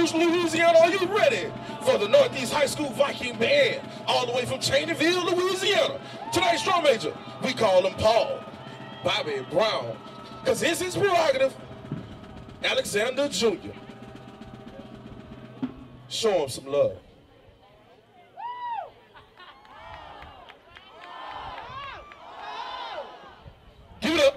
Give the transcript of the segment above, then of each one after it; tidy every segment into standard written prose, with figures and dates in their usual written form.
Rouge, Louisiana, are you ready for the Northeast High School Viking Band? All the way from Cheneyville, Louisiana. Tonight's drum major, we call him Paul Bobby Brown, because it's his prerogative. Alexander Jr. Show him some love. Give it up.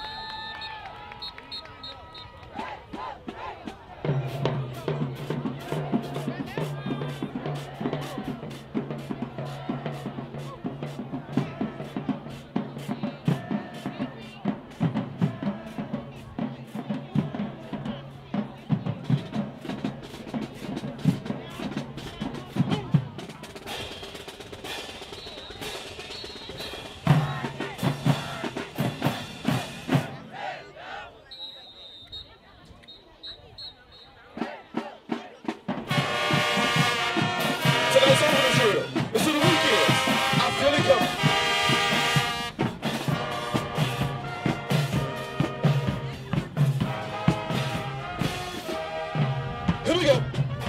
Here we go.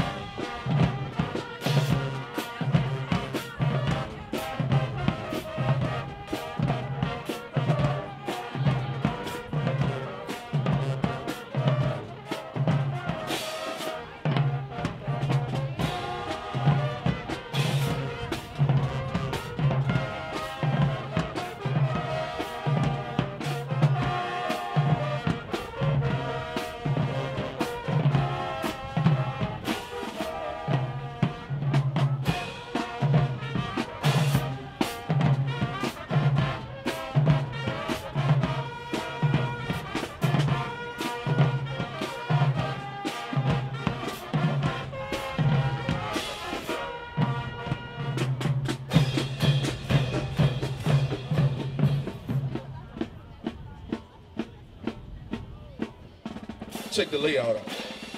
Check the layout out.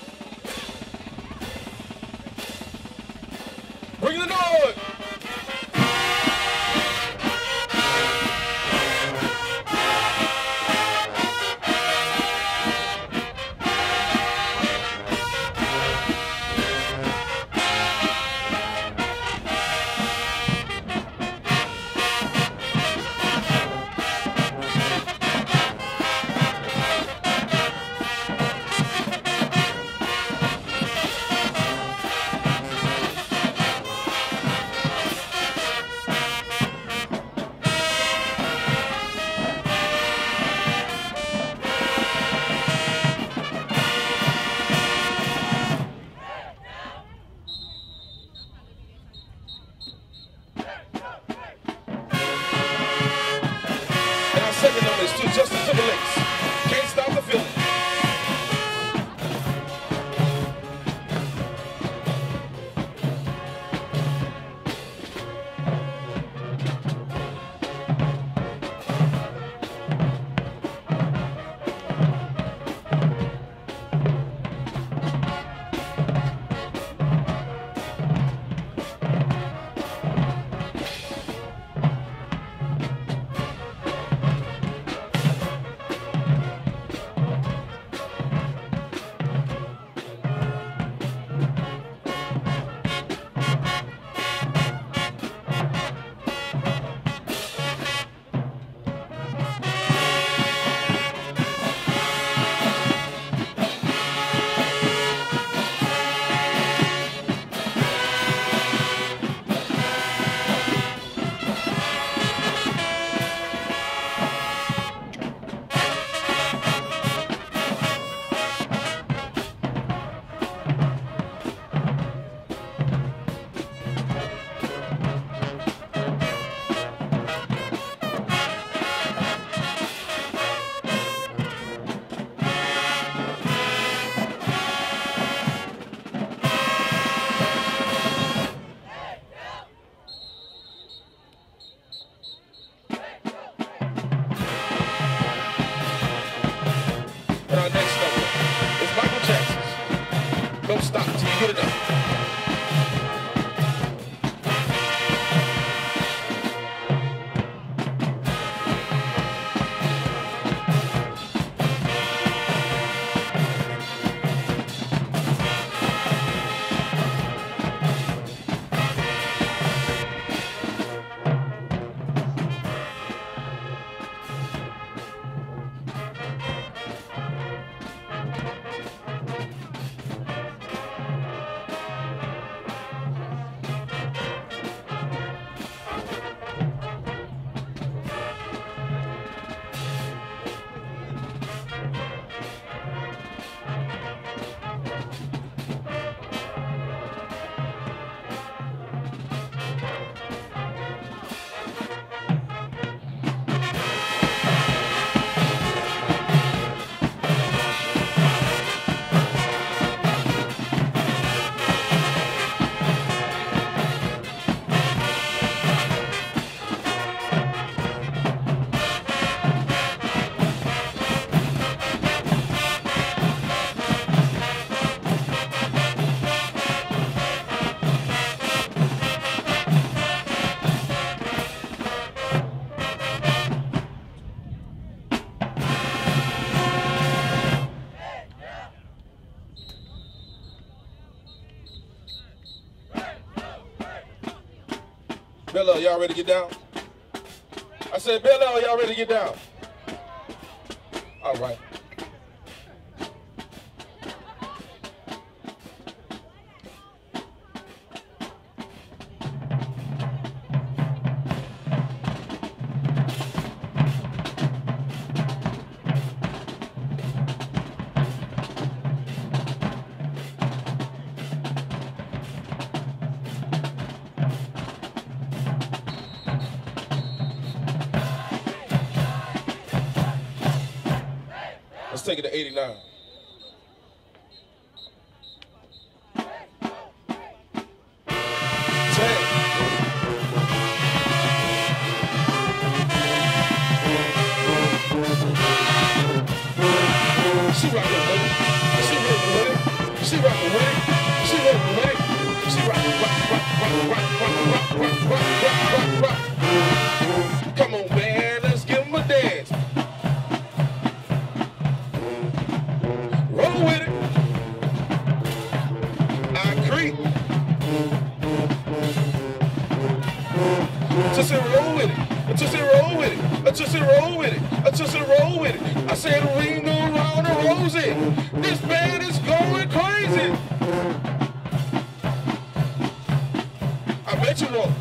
Bring the noise! Second number is to Justin Timberlake's Can't Stop the Feeling. And our next number is Michael Jackson's Don't Stop Till You Get Enough. Bel Air, y'all ready to get down? I said, Bel Air, y'all ready to get down? All right. Let's take it to 89. She rockin' with it. She rockin' with it. She rockin' with it. She rockin' with it. She rockin' rock. Come on, man, let's give 'em a dance. Roll with it. I creep. Just say roll with it. Just say roll with it. Just say roll with it. Just say roll with it. I said ring around the rosy. This band is going crazy. I bet you won't.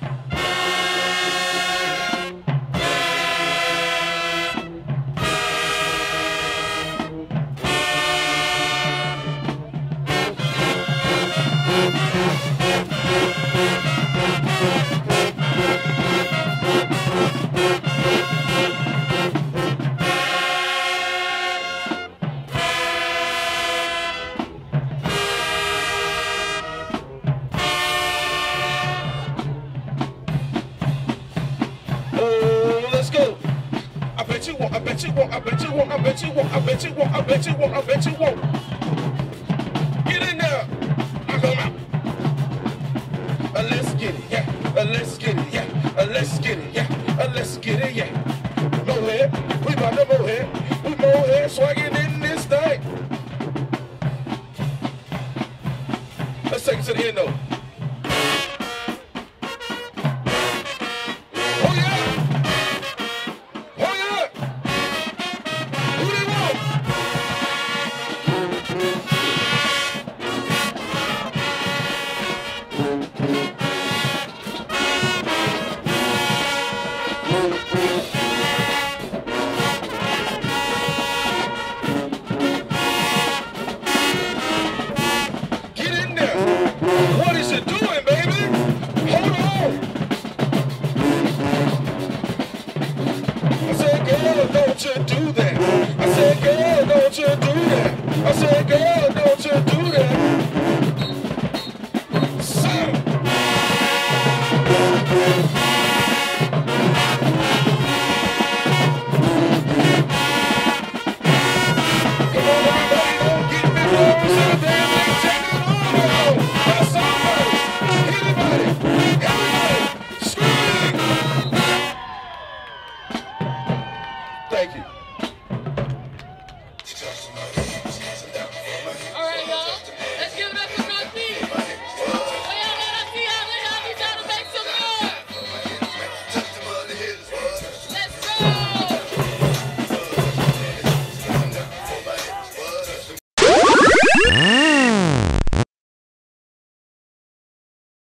I bet you won't, I bet you won't, I bet you won't, I bet you won't, I bet you won't, I bet you won't. Get in there. I come out. Let's get it, yeah. Let's get it, yeah. Let's get it, yeah. Let's get it, yeah. Mohead, we about to mohead. We mohead swagging in this thing. Let's take it to the end though. Don't you do that. I said, girl, don't you do that. I said, girl.